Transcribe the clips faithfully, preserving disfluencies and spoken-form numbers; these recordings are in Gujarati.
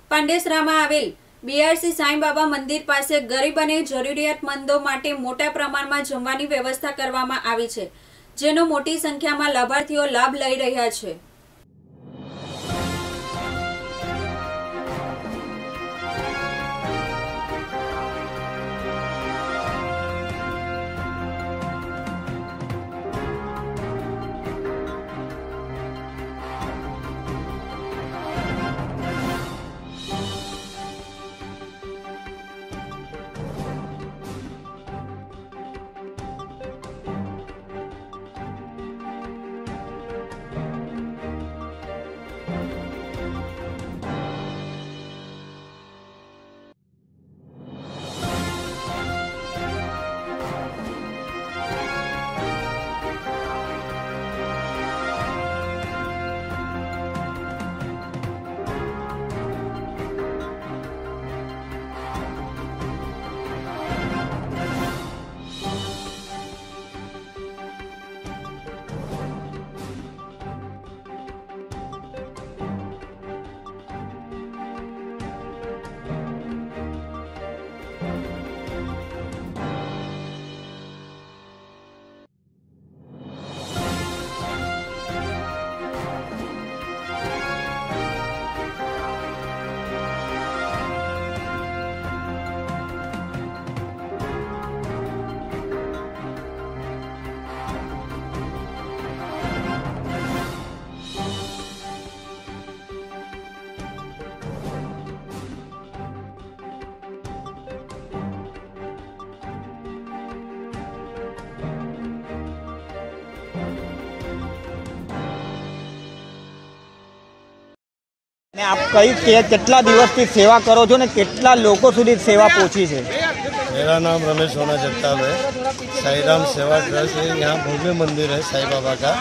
પાંડેસરામાં આવેલ બીઆરસી સાંઈબાબા મંદિર પાસે ગરીબ અને જરૂરિયાતમંદો માટે મોટા પ્રમાણમાં જમવાની વ્યવસ્થા કરવામાં આવી છે, જેનો મોટી સંખ્યામાં લાભાર્થીઓ લાભ લઈ રહ્યા છે। आप कई કેટલા દિવસથી સેવા કરો છો ને કેટલા લોકો સુધી સેવા પહોંચી છે? मेरा नाम रमेश सोना जगताप है। साई राम सेवा ट्रस्ट है। यहाँ भव्य मंदिर है साई बाबा का,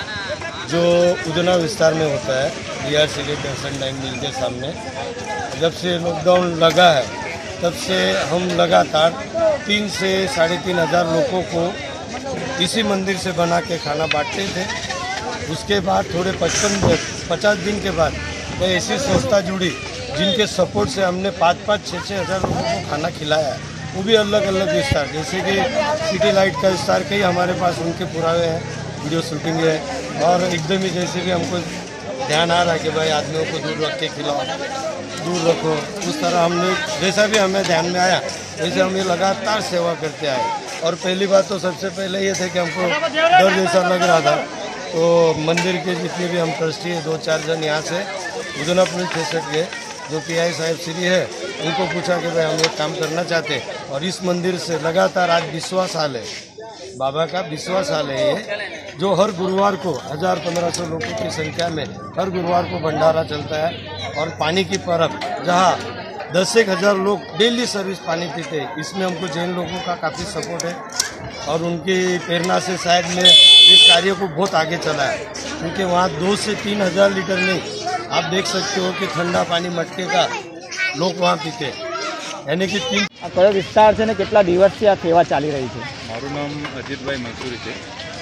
जो उजना विस्तार में होता है, बीआरसी के दर्शन नाइन मिल के सामने। जब से लॉकडाउन लगा है तब से हम लगातार तीन से साढ़े तीन हज़ार लोगों को इसी मंदिर से बना के खाना बांटते थे। उसके बाद थोड़े पचपन पचास दिन के बाद कोई ऐसी संस्था जुड़ी जिनके सपोर्ट से हमने पाँच पाँच छः छः हज़ार लोगों को खाना खिलाया है, वो भी अलग अलग विस्तार, जैसे कि सिटी लाइट का विस्तार, कई हमारे पास उनके पुरावे हैं, वीडियो शूटिंग है। और एकदम ही जैसे कि हमको ध्यान आ रहा है कि भाई आदमियों को दूर रख के खिलाओ, दूर रखो, उस तरह हमने जैसा भी हमें ध्यान में आया वैसे हम ये लगातार सेवा करते आए। और पहली बात तो सबसे पहले ये थे कि हमको डर जैसा लग रहा था, तो मंदिर के जितने भी हम ट्रस्टी हैं, दो चार जन यहाँ से उजना पुलिस स्टेशन के जो पी आई साहब श्री है, उनको पूछा कि भाई हम ये काम करना चाहते हैं। और इस मंदिर से लगातार आज बीसवां साल है, बाबा का बीसवां साल है ये, जो हर गुरुवार को हज़ार पंद्रह सौ लोगों की संख्या में हर गुरुवार को भंडारा चलता है। और पानी की परब, जहाँ दस एक हज़ार लोग डेली सर्विस पानी पीते हैं, इसमें हमको जैन लोगों का काफ़ी सपोर्ट है। और उनकी प्रेरणा से शायद मैं इस कार्य को बहुत आगे चला है, क्योंकि वहाँ दो से तीन हज़ार लीटर नहीं, आप देख सकते हो कि ठंडा पानी मटके का लोग वहाँ पीते, यानी कि तीन कयो विस्तार है ने કેટલા દિવસથી આ સેવા ચાલી રહી છે? મારું નામ અજીતભાઈ મંસૂરી છે।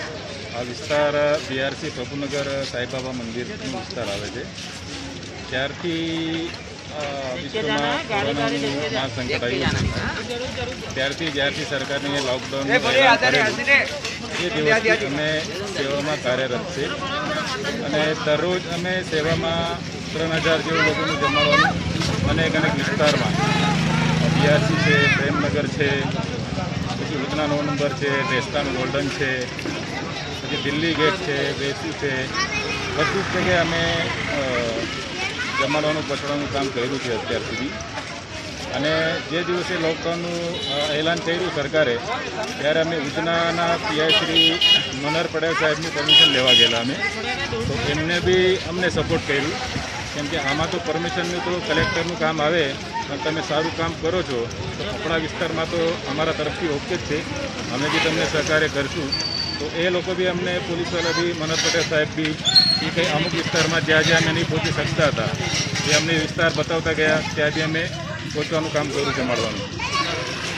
આ વિસ્તાર બીઆરસી પ્રભુનગર સાંઈબાબા મંદિરનો વિસ્તાર આવે છે। ત્યારથી વિશ્વમાં કોરોનાનું મહાસંકટ આવ્યું, ત્યારથી જ્યારથી સરકારને લોકડાઉન એલાન કરેલું એ દિવસથી અમે સેવામાં કાર્યરત છે। અને દરરોજ અમે સેવામાં ત્રણ હજાર જેવું લોકોનું જમાડવાનું અનેક અનેક વિસ્તારમાં, બીઆરસી છે, પ્રેમનગર છે, પછી ઉધના નવ નંબર છે, ટેસ્ટાનું ગોલ્ડન છે, પછી દિલ્હી ગેટ છે, વેસુ છે, બધી જ જગ્યાએ અમે જમાડવાનું પહોંચાડવાનું કામ કર્યું છે અત્યાર સુધી। અને જે દિવસે લોકડાઉનનું એલાન કર્યું સરકારે, ત્યારે અમે ઉધનાના પીઆઈ શ્રી મનહર પટેલ સાહેબની પરમિશન લેવા ગયેલા અમે, તો એમને બી અમને સપોર્ટ કર્યું, કેમ કે આમાં તો પરમિશનનું તો કલેક્ટરનું કામ આવે, પણ તમે સારું કામ કરો છો તો આપણા વિસ્તારમાં તો અમારા તરફથી ઓકે જ છે, અમે બી તમને સહકાર્ય કરશું। તો એ લોકો બી અમને પોલીસવાળા બી મનહર પટેલ સાહેબ બી એ કંઈ અમુક વિસ્તારમાં જ્યાં જ્યાં અમે નહીં પહોંચી શકતા હતા એ અમને વિસ્તાર બતાવતા ગયા, ત્યાં બી અમે પહોંચવાનું કામ કર્યું છે મળવાનું।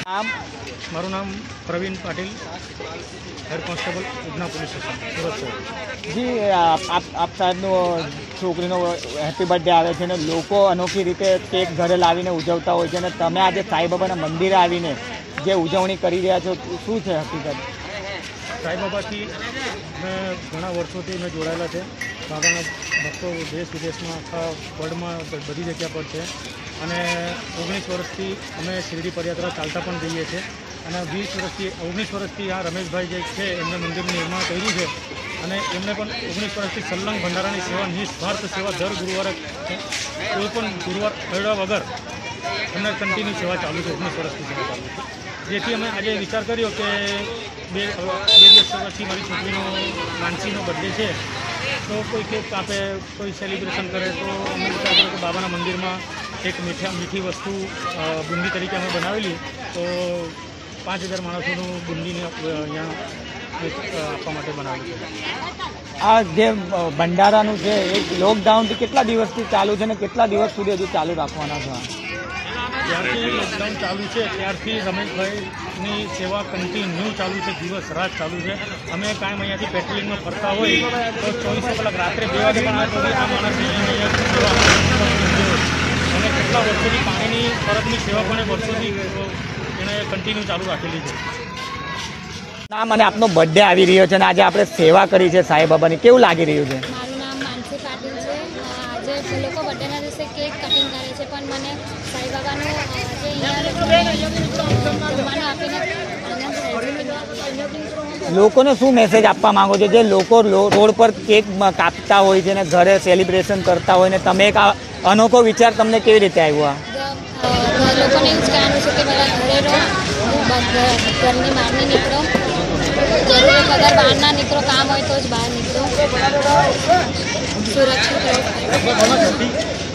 આમ મારું નામ Pravin Patil, head constable Udhna police station, Surat શહેર. જી આપ આપ- આપ સાહેબનું છોકરીનો હેપી બર્થડે આવે છે ને લોકો અનોખી રીતે કેક ઘરે લાવીને ઉજવતા હોય છે અને તમે આજે સાંઈબાબાના મંદિરે આવીને જે ઉજવણી કરી રહ્યા છો શું છે હકીકત? સાંઈબાબાથી મેં ઘણા વર્ષોથી મેં જોડાયેલા છે. બાબાના ભક્તો દેશ વિદેશમાં આખા વર્લ્ડમાં બધી જગ્યા પર છે અને ઓગણીસ વર્ષથી અમે શિરડી પદયાત્રા ચાલતા પણ જઈએ છીએ અને વીસ વર્ષથી ઓગણીસ વર્ષથી આ રમેશભાઈ જે છે એમને મંદિરનું નિર્માણ કર્યું છે અને એમને પણ ઓગણીસ વર્ષથી સલ્લંગ ભંડારાની સેવા, નિસ્વાર્થ સેવા દર ગુરુવારે કોઈ પણ ગુરુવાર અડ્યા વગર એમને કન્ટિન્યુ સેવા ચાલુ છે. ઓગણીસ વર્ષથી સેવા ચાલુ છે, જેથી અમે આજે વિચાર કર્યો કે બે બે દિવસ પછી મારી છોકરીનો નાનસીનો બર્થડે છે તો કોઈ કેક કાપે, કોઈ સેલિબ્રેશન કરે, તો અમે વિચાર કર્યો કે બાબાના મંદિરમાં એક મીઠા મીઠી વસ્તુ અ, બુંદી તરીકે અમે બનાવેલી, તો પાંચ હજાર માણસોનું બુંદીને અહીંયા એક, અ, આપવા માટે બનાવેલું છે. આ જે અ, ભંડારાનું છે એ લોકડાઉનથી કેટલા દિવસથી ચાલુ છે ને કેટલા દિવસ સુધી હજુ ચાલુ રાખવાના છે? જ્યારથી લોકડાઉન ચાલુ છે ત્યારથી રમેશભાઈની સેવા કન્ટિન્યુ ચાલુ છે, દિવસ રાત ચાલુ છે. અમે કાયમ અહીંયાથી પેટ્રોલિંગમાં ફરતા હોય તો ચોવીસો કલાક રાત્રે બે વાગે પણ આ તો આ માણસ અહીંયા સેવા અને કેટલા વર્ષોથી પાણીની ફરજની સેવા પણ એ વર્ષોથી એણે કન્ટિન્યુ ચાલુ રાખેલી છે. નામ અને આપનો બર્થડે આવી રહ્યો છે અને આજે આપણે સેવા કરી છે સાંઈબાબાની, કેવું લાગી રહ્યું છે? મારું નામ માનસી પાટીલ છે. આજે લોકો બર્થડેના દિવસે કેક કટિંગ કરે છે, પણ મને સાંઈબાબાનું આજે અહીંયા જમવાનું આપીને આનંદ. લોકોને શું મેસેજ આપવા માંગો છો જે લોકો લો- રોડ પર કેક મ- કાપતા હોય છે ને ઘરે સેલિબ્રેશન કરતા હોય ને તમે એક આ અનોખો વિચાર તમને કેવી રીતે આવ્યો? આ લોકોને એવું જ કહેવાનું છે કે બધા ઘરે રહો, ઘ- ઘરની બહાર નહીં નીકળો, જરૂર વગર બહાર ના નીકળો, કામ હોય તો જ બહાર નીકળો, સુરક્ષિત રહો.